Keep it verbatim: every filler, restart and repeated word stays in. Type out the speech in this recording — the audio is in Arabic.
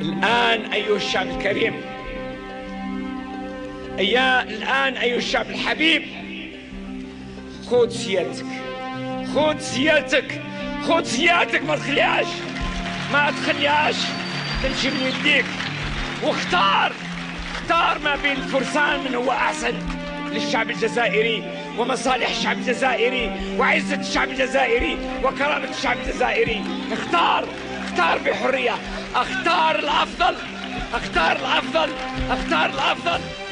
الآن أيها الشعب الكريم، أيا الآن أيها الشعب الحبيب، خذ سيادتك، خذ سيادتك، خذ سيادتك، ما تخليهاش ما تخليهاش تمشي من يديك، واختار اختار ما بين الفرسان من هو أحسن للشعب الجزائري ومصالح الشعب الجزائري وعزة الشعب الجزائري وكرامة الشعب الجزائري. اختار اختار بحرية، اختار الأفضل، اختار الأفضل، اختار الأفضل.